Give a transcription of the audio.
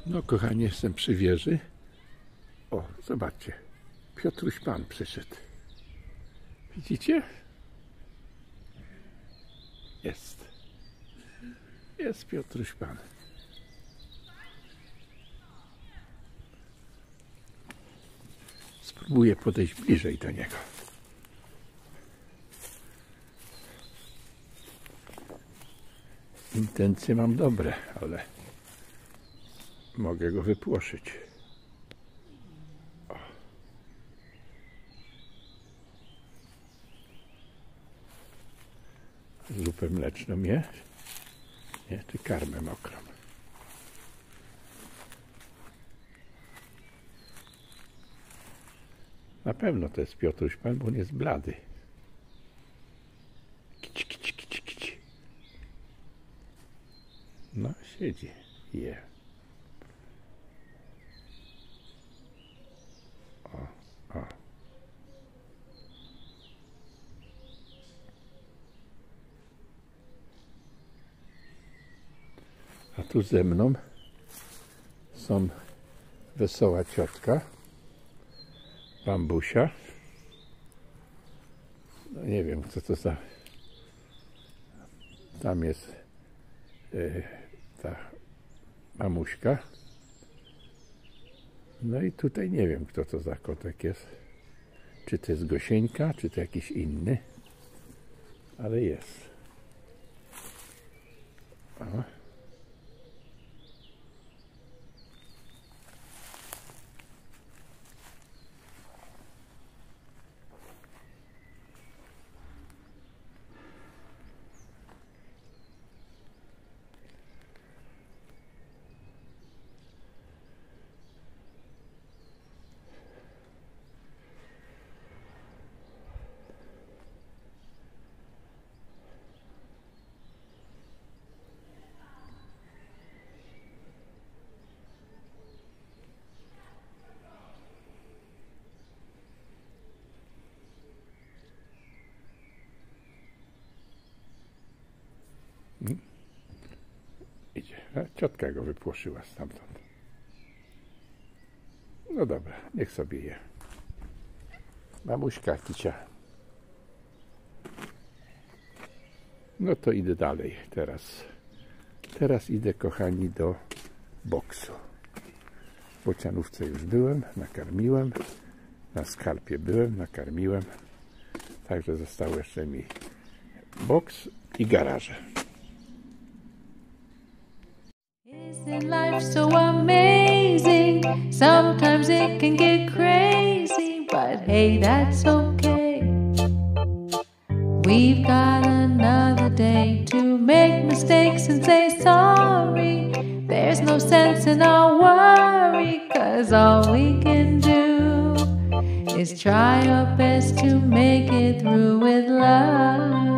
No kochani, jestem przy wieży. O, zobaczcie. Piotruś Pan przyszedł. Widzicie? Jest. Jest Piotruś Pan. Spróbuję podejść bliżej do niego. Intencje mam dobre, ale mogę go wypłoszyć. O. Zupę mleczną je? Nie, czy karmę mokrą? Na pewno to jest Piotruś Pan, bo on jest blady. Kici, kici, kici, kici. No, siedzi, je. O, o. A tu ze mną są wesoła ciotka, Bambusia. No nie wiem, co to za... Tam jest ta mamuśka. No i tutaj nie wiem, kto to za kotek jest. Czy to jest Gosieńka, czy to jakiś inny. Ale jest. O. Idzie. A ciotka go wypłoszyła stamtąd. No dobra, niech sobie je. Mamuśka kicia. No to idę dalej teraz. Teraz idę, kochani, do boksu. W bocianówce już byłem, nakarmiłem. Na skarpie byłem, nakarmiłem. Także został jeszcze mi boks i garaże. Isn't life so amazing? Sometimes it can get crazy, but hey, that's okay. We've got another day to make mistakes and say sorry. There's no sense in our worry, 'cause all we can do is try our best to make it through with love.